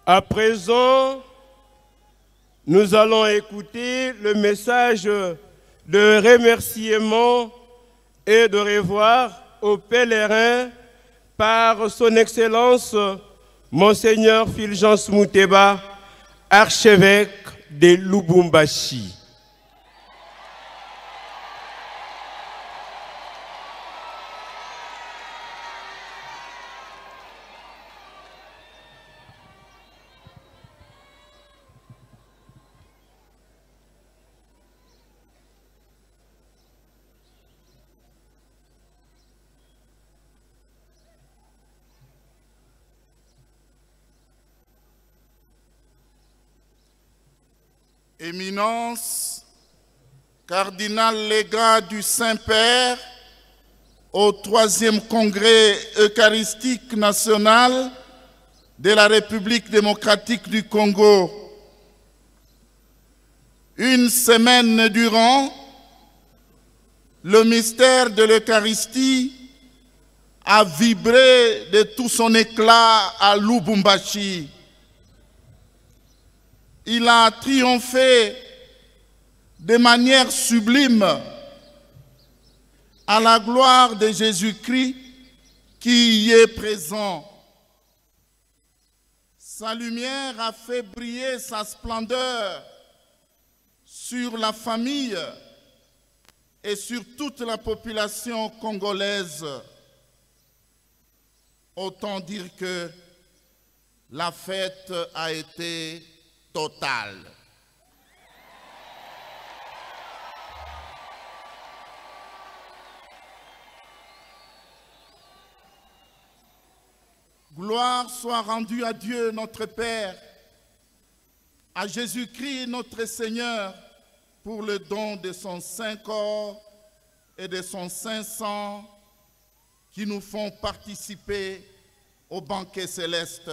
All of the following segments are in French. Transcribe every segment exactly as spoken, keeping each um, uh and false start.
À présent, nous allons écouter le message de remerciement et de revoir aux pèlerins par son Excellence Monseigneur Fulgence Mouteba, archevêque de Lubumbashi. Éminence, cardinal légat du Saint-Père au troisième congrès eucharistique national de la République démocratique du Congo. Une semaine durant, le mystère de l'Eucharistie a vibré de tout son éclat à Lubumbashi. Il a triomphé de manière sublime à la gloire de Jésus-Christ qui y est présent. Sa lumière a fait briller sa splendeur sur la famille et sur toute la population congolaise. Autant dire que la fête a été totale. Gloire soit rendue à Dieu notre Père, à Jésus-Christ notre Seigneur, pour le don de son saint corps et de son saint sang qui nous font participer au banquet céleste.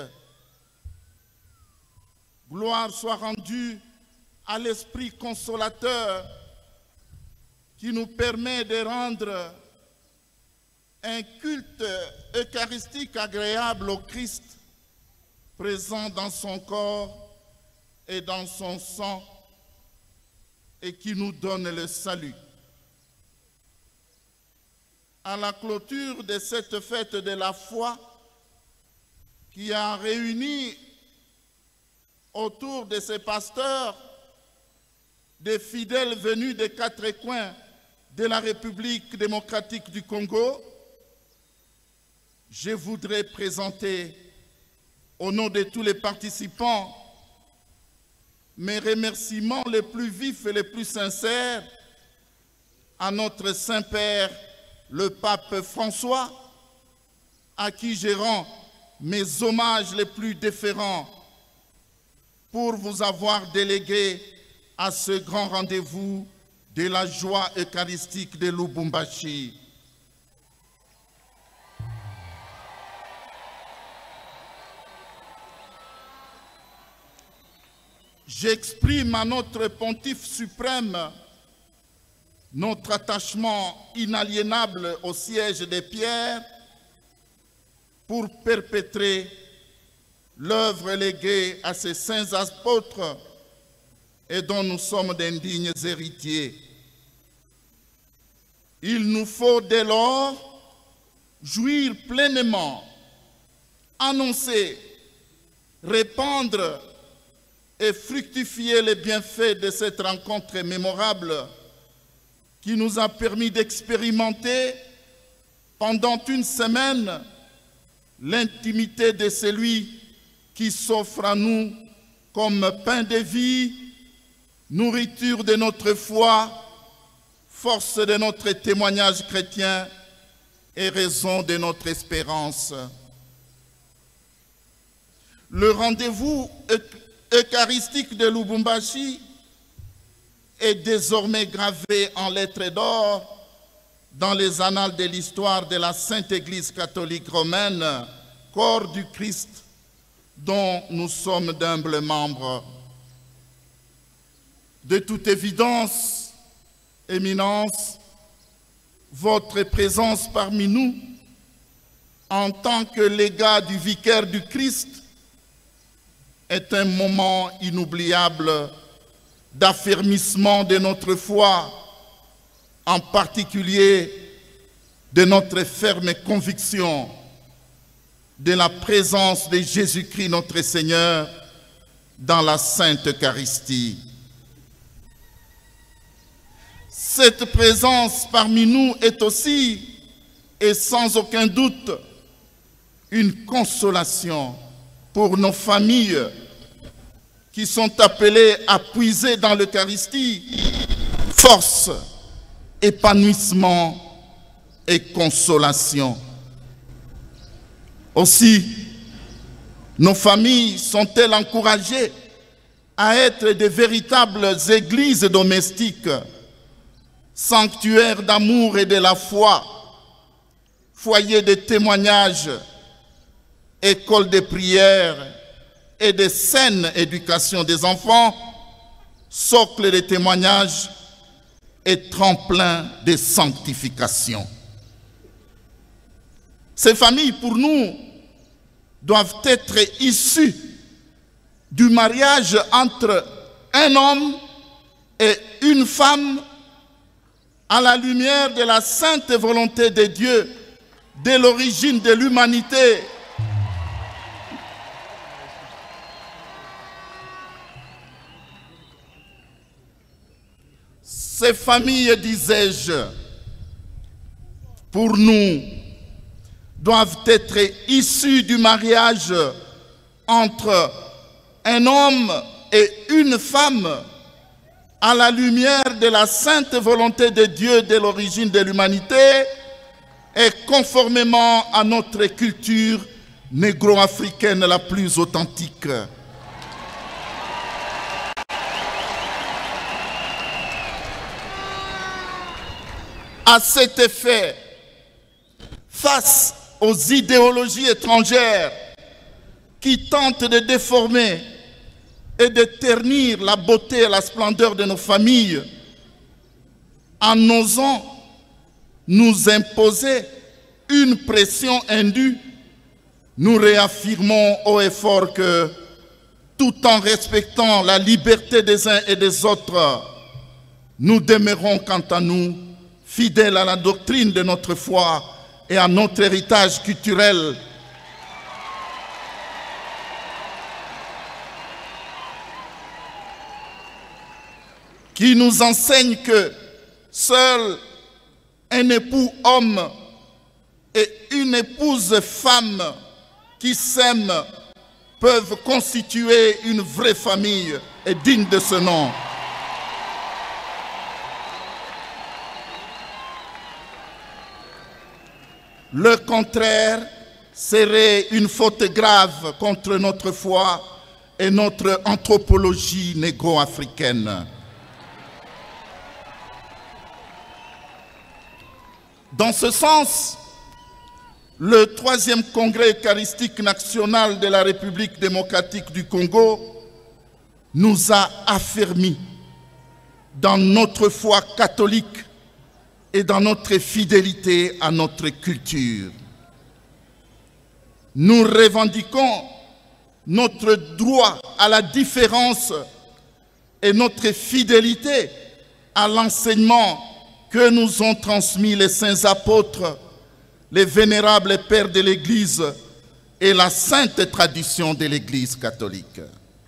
Gloire soit rendue à l'Esprit consolateur qui nous permet de rendre un culte eucharistique agréable au Christ, présent dans son corps et dans son sang, et qui nous donne le salut. À la clôture de cette fête de la foi qui a réuni autour de ces pasteurs des fidèles venus des quatre coins de la République démocratique du Congo, je voudrais présenter au nom de tous les participants mes remerciements les plus vifs et les plus sincères à notre Saint-Père, le pape François, à qui je rends mes hommages les plus déférents pour vous avoir délégué à ce grand rendez-vous de la joie eucharistique de Lubumbashi. J'exprime à notre pontife suprême notre attachement inaliénable au siège des pierres pour perpétrer l'œuvre léguée à ces saints apôtres et dont nous sommes d'indignes héritiers. Il nous faut dès lors jouir pleinement, annoncer, répandre et fructifier les bienfaits de cette rencontre mémorable qui nous a permis d'expérimenter pendant une semaine l'intimité de celui qui s'offre à nous comme pain de vie, nourriture de notre foi, force de notre témoignage chrétien et raison de notre espérance. Le rendez-vous eucharistique de Lubumbashi est désormais gravé en lettres d'or dans les annales de l'histoire de la Sainte Église catholique romaine, corps du Christ, dont nous sommes d'humbles membres. De toute évidence, Éminence, votre présence parmi nous, en tant que légat du vicaire du Christ, est un moment inoubliable d'affermissement de notre foi, en particulier de notre ferme conviction de la présence de Jésus-Christ notre Seigneur dans la Sainte Eucharistie. Cette présence parmi nous est aussi, et sans aucun doute, une consolation pour nos familles qui sont appelées à puiser dans l'Eucharistie force, épanouissement et consolation. Aussi, nos familles sont-elles encouragées à être de véritables églises domestiques, sanctuaires d'amour et de la foi, foyers de témoignages, écoles de prière et de saine éducation des enfants, socle de témoignages et tremplin de sanctification. Ces familles, pour nous, doivent être issues du mariage entre un homme et une femme à la lumière de la sainte volonté de Dieu dès l'origine de l'humanité. Ces familles, disais-je, pour nous, doivent être issues du mariage entre un homme et une femme à la lumière de la sainte volonté de Dieu dès l'origine de l'humanité et conformément à notre culture négro-africaine la plus authentique. À cet effet, face aux idéologies étrangères qui tentent de déformer et de ternir la beauté et la splendeur de nos familles, en osant nous imposer une pression indue, nous réaffirmons haut et fort que, tout en respectant la liberté des uns et des autres, nous demeurons quant à nous fidèles à la doctrine de notre foi et à notre héritage culturel. Qui nous enseigne que seul un époux homme et une épouse femme qui s'aiment peuvent constituer une vraie famille et digne de ce nom. Le contraire serait une faute grave contre notre foi et notre anthropologie négro-africaine. Dans ce sens, le troisième congrès eucharistique national de la République démocratique du Congo nous a affermis dans notre foi catholique et dans notre fidélité à notre culture. Nous revendiquons notre droit à la différence et notre fidélité à l'enseignement que nous ont transmis les saints apôtres, les vénérables pères de l'Église et la sainte tradition de l'Église catholique.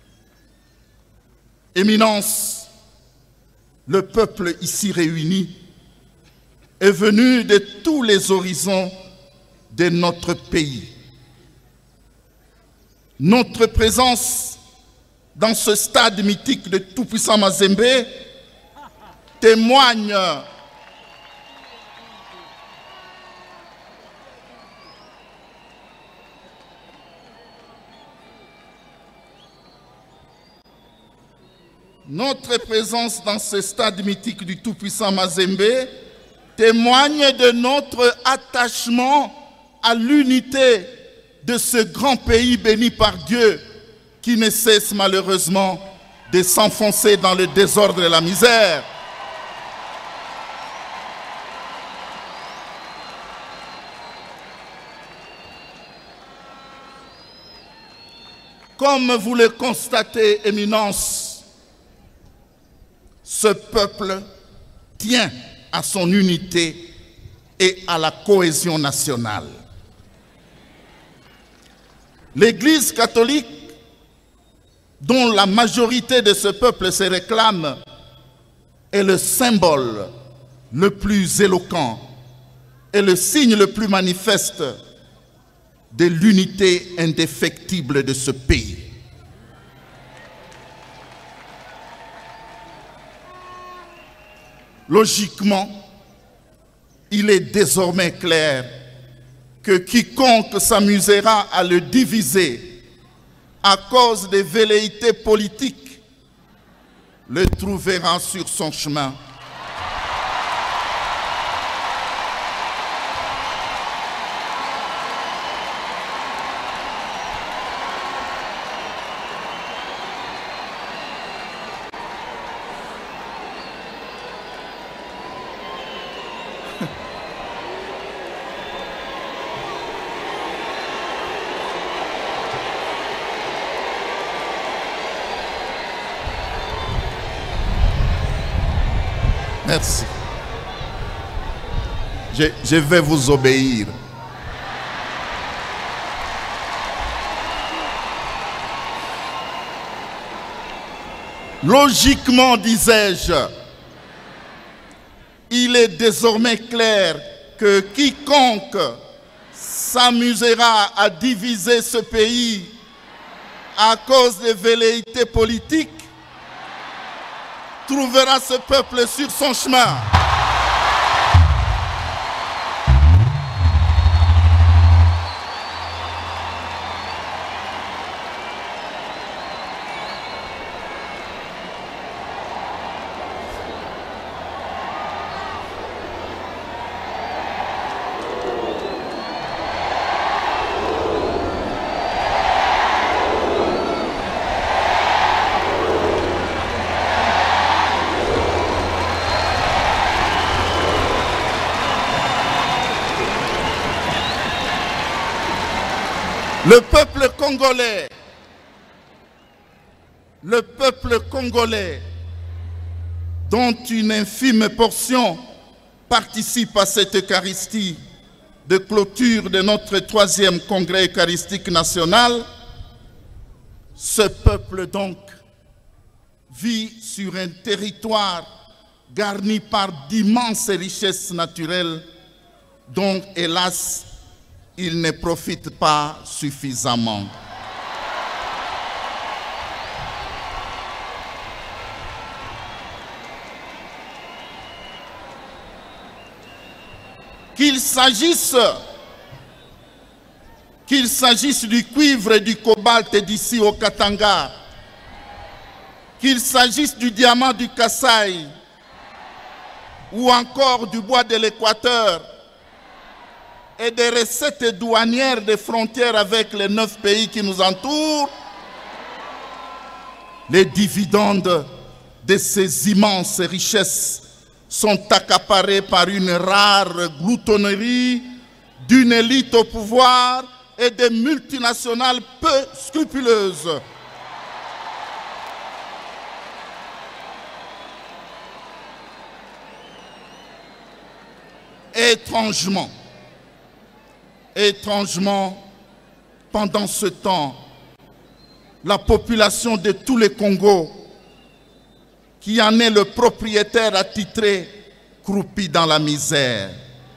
Éminence, le peuple ici réuni est venu de tous les horizons de notre pays. Notre présence dans ce stade mythique de tout-puissant Mazembe témoigne Notre présence dans ce stade mythique du tout-puissant Mazembe témoigne de notre attachement à l'unité de ce grand pays béni par Dieu qui ne cesse malheureusement de s'enfoncer dans le désordre et la misère. Comme vous le constatez, Éminence, ce peuple tient à son unité et à la cohésion nationale. L'Église catholique, dont la majorité de ce peuple se réclame, est le symbole le plus éloquent et le signe le plus manifeste de l'unité indéfectible de ce pays. Logiquement, il est désormais clair que quiconque s'amusera à le diviser à cause des velléités politiques le trouvera sur son chemin. Merci. Je, je vais vous obéir. Logiquement, disais-je, il est désormais clair que quiconque s'amusera à diviser ce pays à cause des velléités politiques trouvera ce peuple sur son chemin. Le peuple congolais, le peuple congolais, dont une infime portion participe à cette Eucharistie de clôture de notre troisième congrès eucharistique national, ce peuple donc vit sur un territoire garni par d'immenses richesses naturelles dont, hélas, il ne profite pas suffisamment. Qu'il s'agisse qu'il s'agisse du cuivre et du cobalt d'ici au Katanga, qu'il s'agisse du diamant du Kasaï ou encore du bois de l'Équateur, et des recettes douanières des frontières avec les neuf pays qui nous entourent, les dividendes de ces immenses richesses sont accaparés par une rare gloutonnerie d'une élite au pouvoir et des multinationales peu scrupuleuses. Étrangement, Étrangement, pendant ce temps, la population de tous les Congos, qui en est le propriétaire attitré, croupit dans la misère.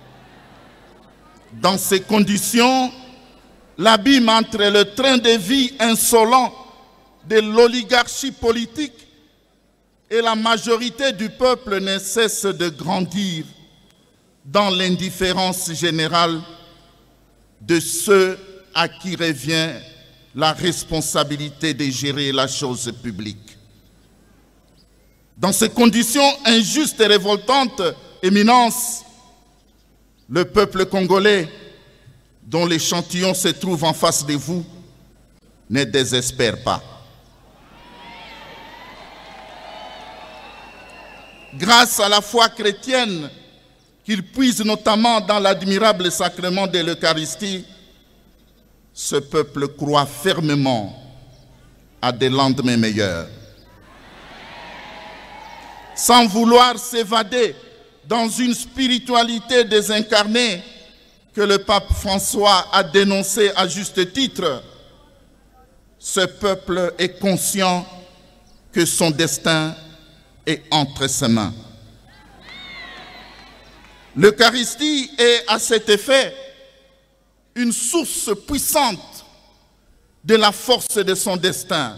Dans ces conditions, l'abîme entre le train de vie insolent de l'oligarchie politique et la majorité du peuple ne cesse de grandir dans l'indifférence générale de ceux à qui revient la responsabilité de gérer la chose publique. Dans ces conditions injustes et révoltantes, Éminence, le peuple congolais, dont l'échantillon se trouve en face de vous, ne désespère pas. Grâce à la foi chrétienne, qu'il puise notamment dans l'admirable sacrement de l'Eucharistie, ce peuple croit fermement à des lendemains meilleurs. Sans vouloir s'évader dans une spiritualité désincarnée que le pape François a dénoncée à juste titre, ce peuple est conscient que son destin est entre ses mains. L'Eucharistie est à cet effet une source puissante de la force de son destin.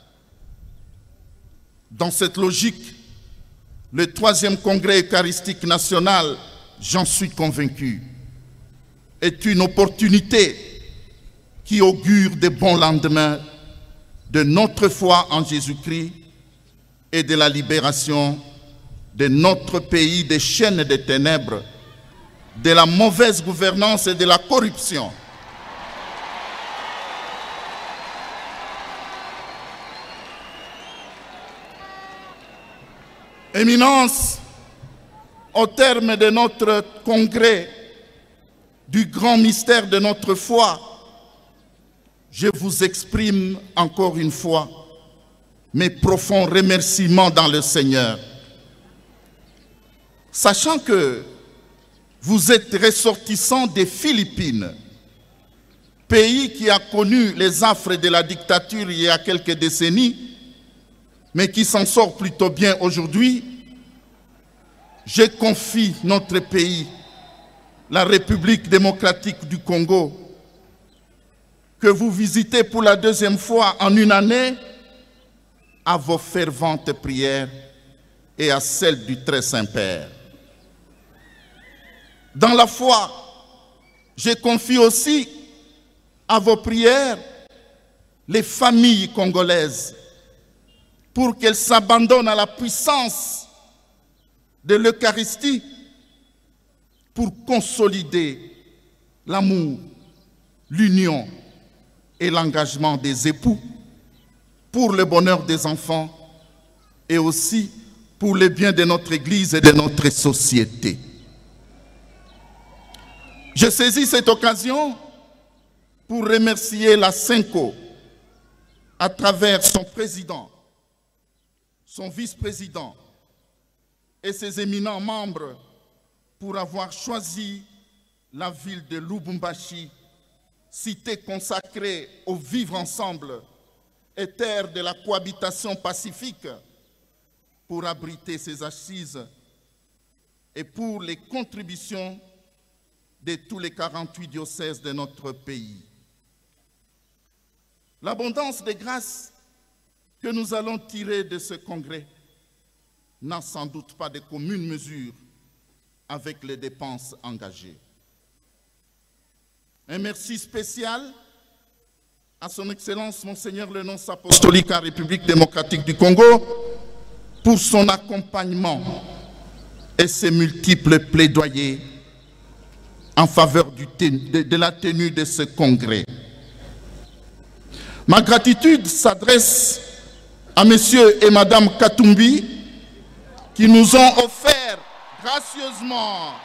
Dans cette logique, le troisième congrès eucharistique national, j'en suis convaincu, est une opportunité qui augure de bons lendemains de notre foi en Jésus-Christ et de la libération de notre pays des chaînes des ténèbres, de la mauvaise gouvernance et de la corruption. Éminence, au terme de notre congrès du grand mystère de notre foi, je vous exprime encore une fois mes profonds remerciements dans le Seigneur. Sachant que vous êtes ressortissants des Philippines, pays qui a connu les affres de la dictature il y a quelques décennies, mais qui s'en sort plutôt bien aujourd'hui, je confie notre pays, la République démocratique du Congo, que vous visitez pour la deuxième fois en une année, à vos ferventes prières et à celles du Très Saint-Père. Dans la foi, je confie aussi à vos prières les familles congolaises pour qu'elles s'abandonnent à la puissance de l'Eucharistie pour consolider l'amour, l'union et l'engagement des époux pour le bonheur des enfants et aussi pour le bien de notre Église et de notre société. Je saisis cette occasion pour remercier la SENCO à travers son président, son vice-président et ses éminents membres pour avoir choisi la ville de Lubumbashi, cité consacrée au vivre ensemble et terre de la cohabitation pacifique, pour abriter ses assises et pour les contributions de tous les quarante-huit diocèses de notre pays. L'abondance des grâces que nous allons tirer de ce congrès n'a sans doute pas de commune mesure avec les dépenses engagées. Un merci spécial à son Excellence Monseigneur le nonce apostolique à la République démocratique du Congo pour son accompagnement et ses multiples plaidoyers en faveur du de, de la tenue de ce congrès. Ma gratitude s'adresse à Monsieur et Madame Katumbi qui nous ont offert gracieusement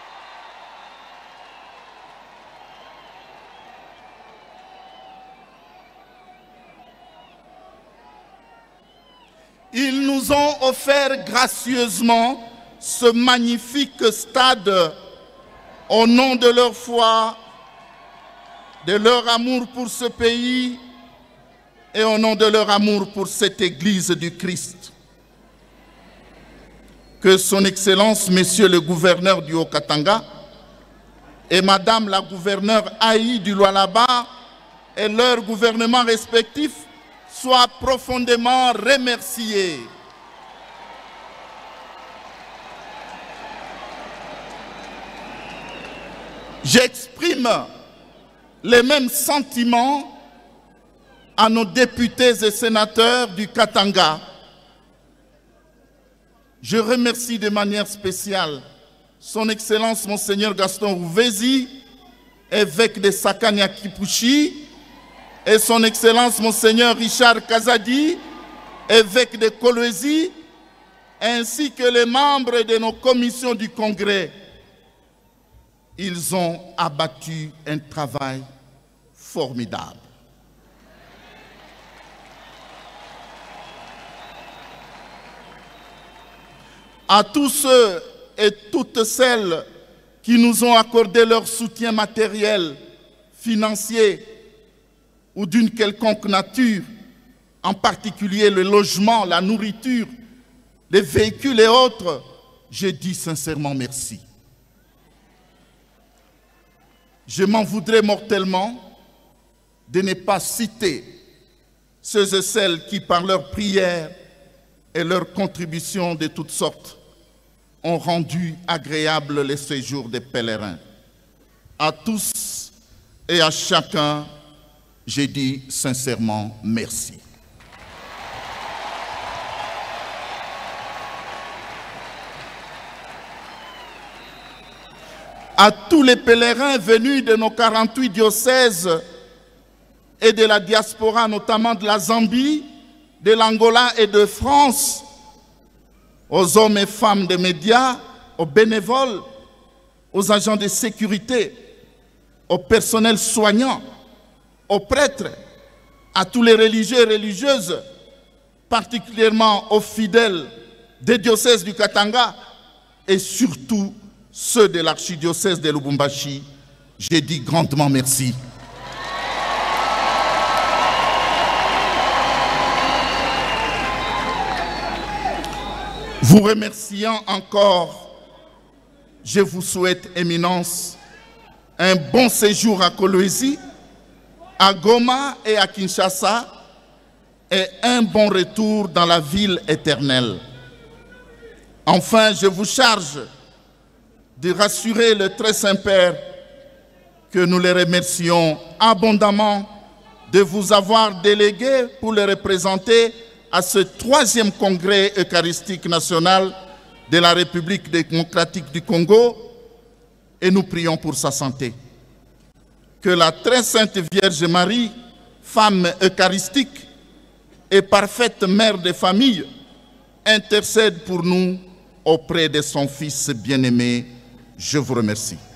Ils nous ont offert gracieusement ce magnifique stade au nom de leur foi, de leur amour pour ce pays et au nom de leur amour pour cette Église du Christ. Que son Excellence, Monsieur le gouverneur du Haut-Katanga et Madame la gouverneure Aïe du Lualaba et leurs gouvernements respectifs soient profondément remerciés. J'exprime les mêmes sentiments à nos députés et sénateurs du Katanga. Je remercie de manière spéciale son Excellence Monseigneur Gaston Rouvezi, évêque de Sakanya-Kipushi, et son Excellence Monseigneur Richard Kazadi, évêque de Kolwezi, ainsi que les membres de nos commissions du Congrès. Ils ont abattu un travail formidable. À tous ceux et toutes celles qui nous ont accordé leur soutien matériel, financier ou d'une quelconque nature, en particulier le logement, la nourriture, les véhicules et autres, je dis sincèrement merci. Je m'en voudrais mortellement de ne pas citer ceux et celles qui, par leurs prières et leurs contributions de toutes sortes, ont rendu agréable les séjours des pèlerins. À tous et à chacun, j'ai dit sincèrement merci. À tous les pèlerins venus de nos quarante-huit diocèses et de la diaspora, notamment de la Zambie, de l'Angola et de France, aux hommes et femmes des médias, aux bénévoles, aux agents de sécurité, au personnel soignant, aux prêtres, à tous les religieux et religieuses, particulièrement aux fidèles des diocèses du Katanga et surtout ceux de l'archidiocèse de Lubumbashi, j'ai dit grandement merci. Vous remerciant encore, je vous souhaite, Éminence, un bon séjour à Kolwezi, à Goma et à Kinshasa, et un bon retour dans la ville éternelle. Enfin, je vous charge de rassurer le très Saint-Père que nous les remercions abondamment de vous avoir délégué pour le représenter à ce troisième congrès eucharistique national de la République démocratique du Congo, et nous prions pour sa santé. Que la très sainte Vierge Marie, femme eucharistique et parfaite mère de famille, intercède pour nous auprès de son Fils bien-aimé. Je vous remercie.